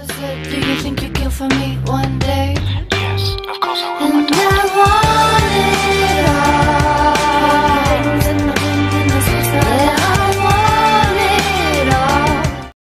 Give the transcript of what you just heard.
said, do you think you'll kill for me one day?